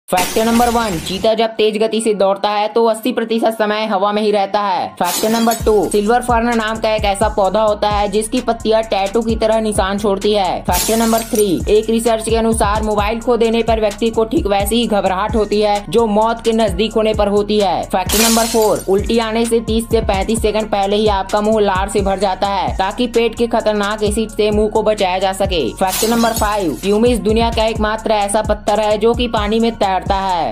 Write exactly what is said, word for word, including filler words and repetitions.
Factor number one, चीता जब तेज गति से दौड़ता है तो अस्सी प्रतिशत समय हवा में ही रहता है। Factor number two, silver fern नाम का एक ऐसा पौधा होता है जिसकी पत्तियां टैटू की तरह निशान छोड़ती है। फैक्टर नंबर थ्री, एक रिसर्च के अनुसार मोबाइल खो देने पर व्यक्ति को ठीक वैसी ही घबराहट होती है जो मौत के नजदीक होने पर होती है। फैक्टर नंबर फोर, उल्टी आने से तीस से पैंतीस सेकंड पहले ही आपका मुंह लार से भर जाता है ताकि पेट के खतरनाक एसिड से मुंह को बचाया जा सके। फैक्टर नंबर फाइव, प्यूमिस दुनिया का एकमात्र ऐसा पत्थर है जो कि पानी में तैरता है।